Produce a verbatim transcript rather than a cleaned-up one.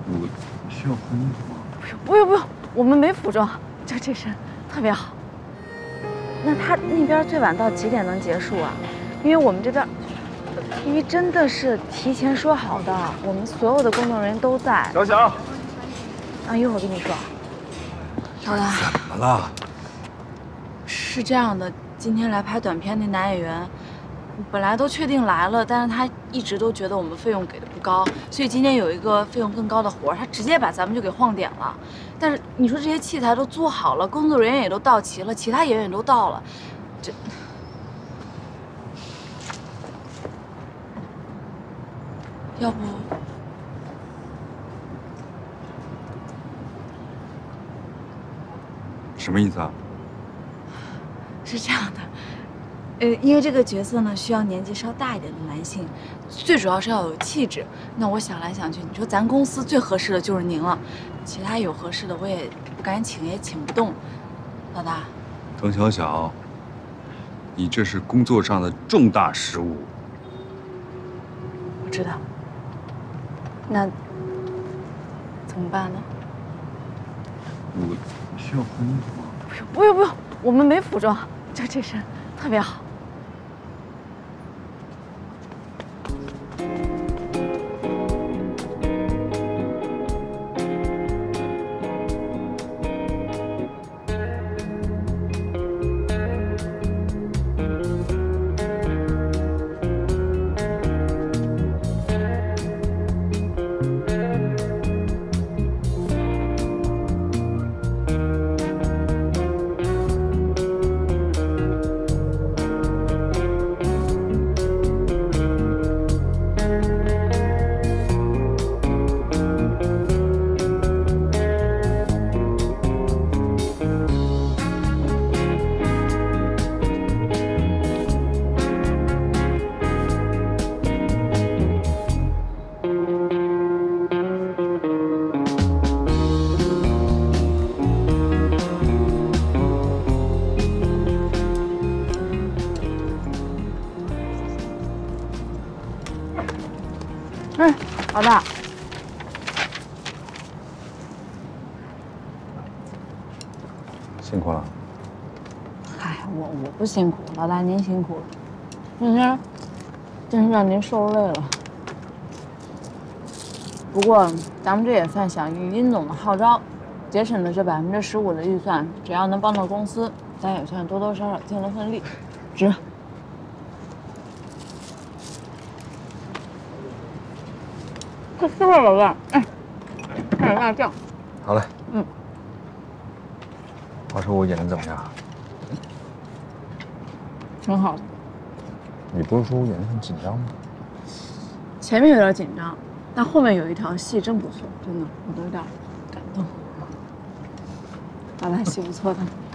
我需要换衣服吗？ 不用不用不用，我们没服装，就这身特别好。那他那边最晚到几点能结束啊？因为我们这边，因为真的是提前说好的，我们所有的工作人员都在。 小小， 啊，一会儿跟你说。老大， 怎么了？ 是这样的，今天来拍短片那男演员，本来都确定来了，但是他一直都觉得我们费用给的不高，所以今天有一个费用更高的活儿，他直接把咱们就给晃点了。但是你说这些器材都租好了，工作人员也都到齐了，其他演员也都到了，这。要不， 什么意思啊？ 是这样的，呃，因为这个角色呢，需要年纪稍大一点的男性，最主要是要有气质。那我想来想去，你说咱公司最合适的就是您了，其他有合适的我也不敢请，也请不动。老大， 滕小小，你这是工作上的重大失误。 我知道。那怎么办呢？ 我需要换衣服吗？ 不用不用不用，我们没服装，就这身特别好。嗯，老大， 辛苦了。 嗨，我我不辛苦，老大您辛苦了。今天真是让您受累了。不过咱们这也算响应殷总的号召，节省的这百分之十五的预算，只要能帮到公司，咱也算多多少少尽了份力，值。快吃吧，老大。哎，看点辣酱。 好嘞。 嗯。 话说我演的怎么样？ 挺好的。 你不是说我演的很紧张吗？ 前面有点紧张，但后面有一条戏真不错，真的，我都有点感动。老大戏不错的。